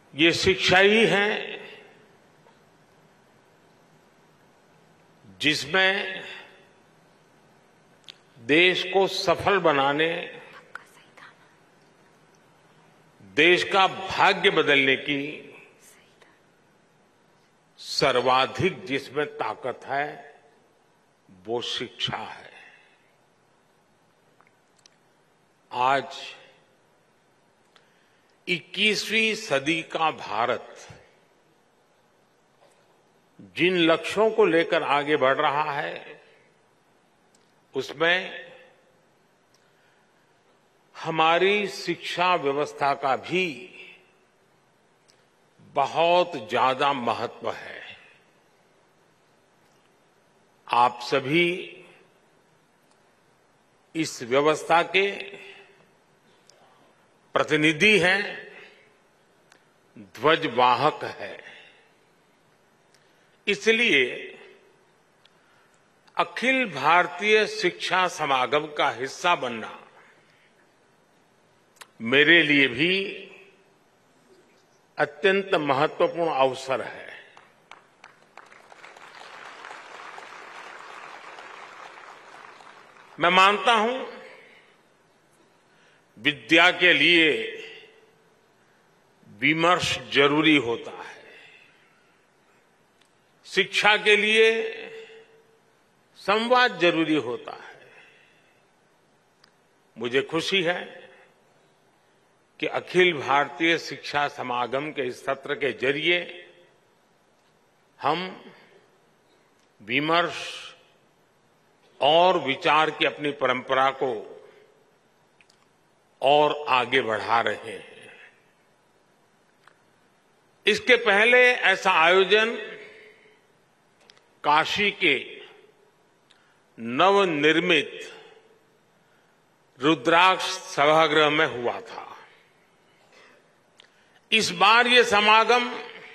ये शिक्षा ही है जिसमें देश को सफल बनाने, देश का भाग्य बदलने की सर्वाधिक जिसमें ताकत है वो शिक्षा है। आज 21वीं सदी का भारत जिन लक्ष्यों को लेकर आगे बढ़ रहा है उसमें हमारी शिक्षा व्यवस्था का भी बहुत ज्यादा महत्व है। आप सभी इस व्यवस्था के प्रतिनिधि हैं, ध्वजवाहक हैं। इसलिए अखिल भारतीय शिक्षा समागम का हिस्सा बनना मेरे लिए भी अत्यंत महत्वपूर्ण अवसर है। मैं मानता हूं विद्या के लिए विमर्श जरूरी होता है, शिक्षा के लिए संवाद जरूरी होता है। मुझे खुशी है कि अखिल भारतीय शिक्षा समागम के इस सत्र के जरिए हम विमर्श और विचार की अपनी परंपरा को और आगे बढ़ा रहे हैं। इसके पहले ऐसा आयोजन काशी के नवनिर्मित रुद्राक्ष सभागृह में हुआ था। इस बार ये समागम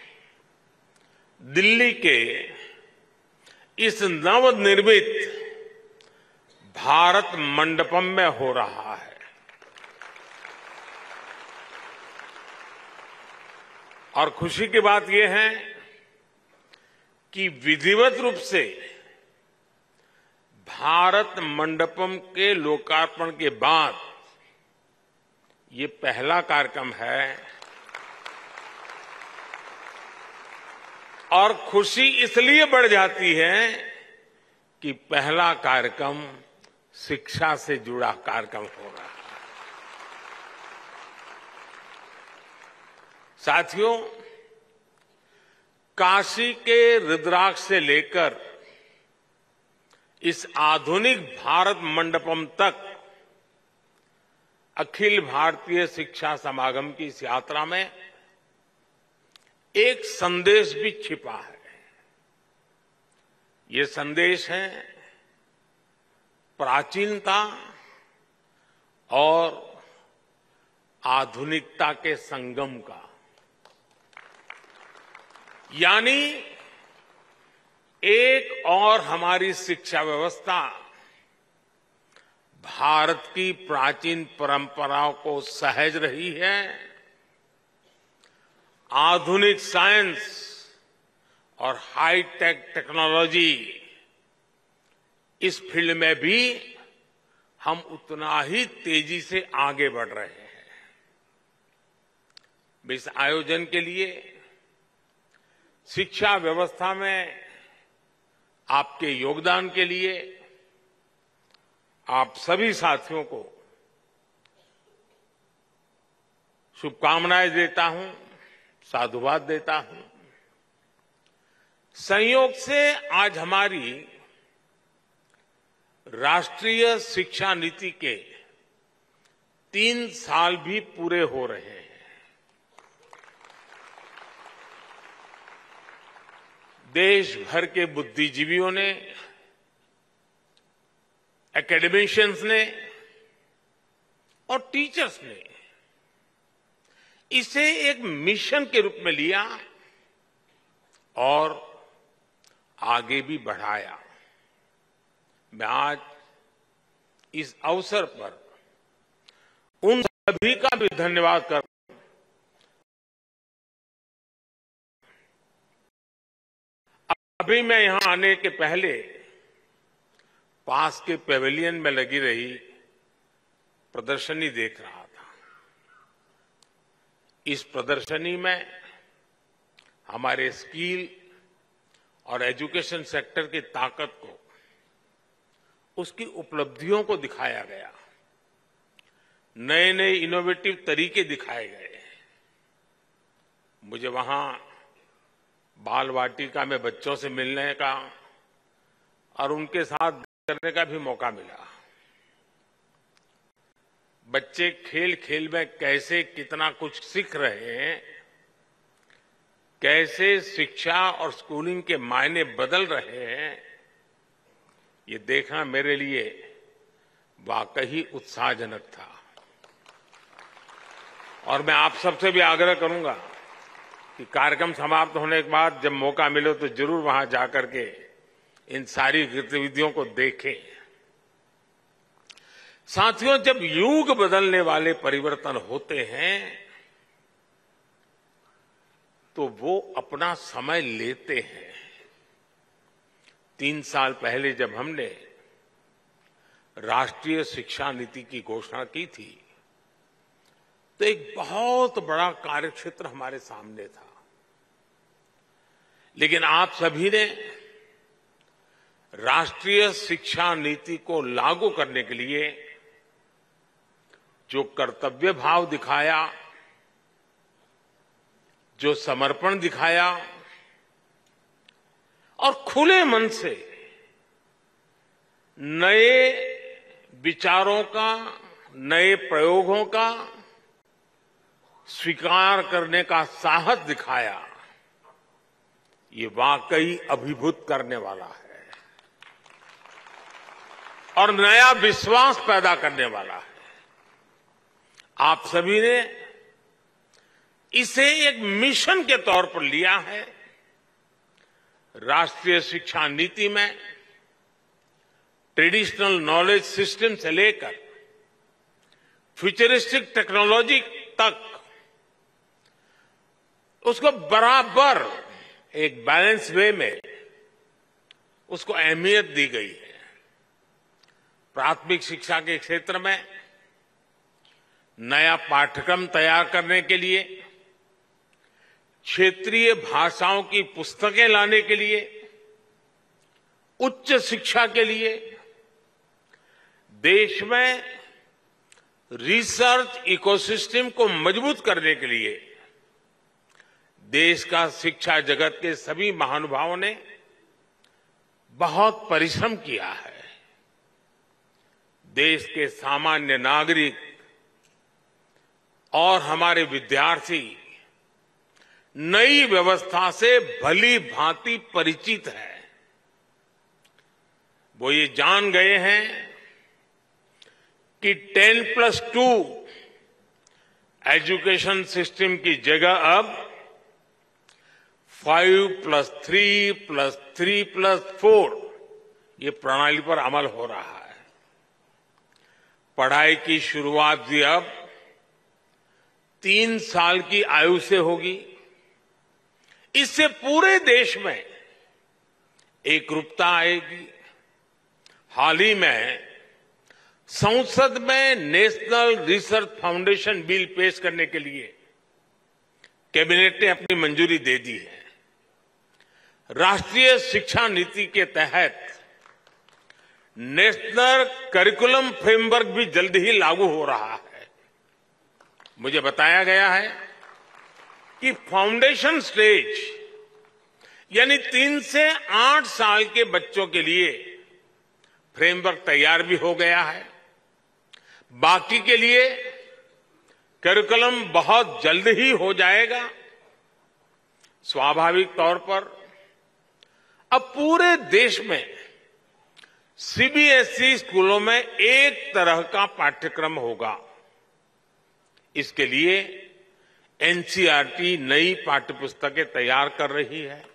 दिल्ली के इस नवनिर्मित भारत मंडपम में हो रहा है और खुशी की बात यह है कि विधिवत रूप से भारत मंडपम के लोकार्पण के बाद ये पहला कार्यक्रम है और खुशी इसलिए बढ़ जाती है कि पहला कार्यक्रम शिक्षा से जुड़ा कार्यक्रम हो रहा है। साथियों, काशी के रुद्राक्ष से लेकर इस आधुनिक भारत मंडपम तक अखिल भारतीय शिक्षा समागम की इस यात्रा में एक संदेश भी छिपा है। ये संदेश है प्राचीनता और आधुनिकता के संगम का, यानी एक और हमारी शिक्षा व्यवस्था भारत की प्राचीन परंपराओं को सहेज रही है, आधुनिक साइंस और हाईटेक टेक्नोलॉजी इस फील्ड में भी हम उतना ही तेजी से आगे बढ़ रहे हैं। इस आयोजन के लिए शिक्षा व्यवस्था में आपके योगदान के लिए आप सभी साथियों को शुभकामनाएं देता हूं, साधुवाद देता हूं। संयोग से आज हमारी राष्ट्रीय शिक्षा नीति के 3 साल भी पूरे हो रहे हैं। देश भर के बुद्धिजीवियों ने, एकेडमिशियंस ने और टीचर्स ने इसे एक मिशन के रूप में लिया और आगे भी बढ़ाया। मैं आज इस अवसर पर उन सभी का भी धन्यवाद करता हूं अभी मैं यहां आने के पहले पास के पेविलियन में लगी रही प्रदर्शनी देख रहा था। इस प्रदर्शनी में हमारे स्किल और एजुकेशन सेक्टर की ताकत को, उसकी उपलब्धियों को दिखाया गया, नए नए इनोवेटिव तरीके दिखाए गए। मुझे वहां बाल वाटिका में बच्चों से मिलने का और उनके साथ करने का भी मौका मिला। बच्चे खेल खेल में कैसे कितना कुछ सीख रहे हैं, कैसे शिक्षा और स्कूलिंग के मायने बदल रहे हैं, ये देखना मेरे लिए वाकई उत्साहजनक था। और मैं आप सबसे भी आग्रह करूंगा कि कार्यक्रम समाप्त होने के बाद जब मौका मिले तो जरूर वहां जाकर के इन सारी गतिविधियों को देखें। साथियों, जब युग बदलने वाले परिवर्तन होते हैं तो वो अपना समय लेते हैं। 3 साल पहले जब हमने राष्ट्रीय शिक्षा नीति की घोषणा की थी तो एक बहुत बड़ा कार्यक्षेत्र हमारे सामने था। लेकिन आप सभी ने राष्ट्रीय शिक्षा नीति को लागू करने के लिए जो कर्तव्य भाव दिखाया, जो समर्पण दिखाया और खुले मन से नए विचारों का, नए प्रयोगों का स्वीकार करने का साहस दिखाया, ये वाकई अभिभूत करने वाला है और नया विश्वास पैदा करने वाला है। आप सभी ने इसे एक मिशन के तौर पर लिया है। राष्ट्रीय शिक्षा नीति में ट्रेडिशनल नॉलेज सिस्टम से लेकर फ्यूचरिस्टिक टेक्नोलॉजी तक उसको बराबर एक बैलेंस वे में उसको अहमियत दी गई है। प्राथमिक शिक्षा के क्षेत्र में नया पाठ्यक्रम तैयार करने के लिए, क्षेत्रीय भाषाओं की पुस्तकें लाने के लिए, उच्च शिक्षा के लिए, देश में रिसर्च इकोसिस्टम को मजबूत करने के लिए देश का शिक्षा जगत के सभी महानुभावों ने बहुत परिश्रम किया है। देश के सामान्य नागरिक और हमारे विद्यार्थी नई व्यवस्था से भली भांति परिचित है। वो ये जान गए हैं कि 10+2 एजुकेशन सिस्टम की जगह अब 5+3+3+4 ये प्रणाली पर अमल हो रहा है। पढ़ाई की शुरुआत भी अब 3 साल की आयु से होगी। इससे पूरे देश में एकरूपता आएगी। हाल ही में संसद में नेशनल रिसर्च फाउंडेशन बिल पेश करने के लिए कैबिनेट ने अपनी मंजूरी दे दी है। राष्ट्रीय शिक्षा नीति के तहत नेशनल करिकुलम फ्रेमवर्क भी जल्द ही लागू हो रहा है। मुझे बताया गया है कि फाउंडेशन स्टेज यानी 3 से 8 साल के बच्चों के लिए फ्रेमवर्क तैयार भी हो गया है। बाकी के लिए करिकुलम बहुत जल्द ही हो जाएगा। स्वाभाविक तौर पर अब पूरे देश में सीबीएसई स्कूलों में एक तरह का पाठ्यक्रम होगा। इसके लिए एनसीईआरटी नई पाठ्यपुस्तकें तैयार कर रही है।